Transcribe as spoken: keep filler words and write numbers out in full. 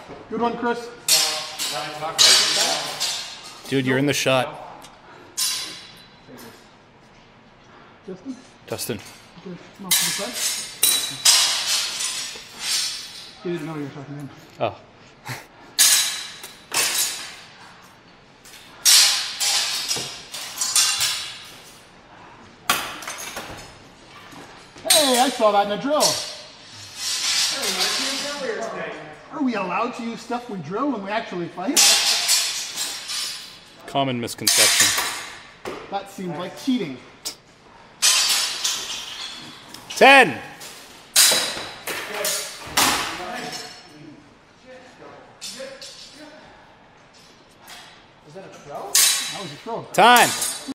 Good one, Chris. Dude, you're in the shot. Justin? Dustin. Okay, come off to the side. He didn't know you were talking to him. Oh. Hey, I saw that in a drill. Are we allowed to use stuff we drill when we actually fight? Common misconception. That seems like cheating. Ten. Was that a throw? That was a throw. Time.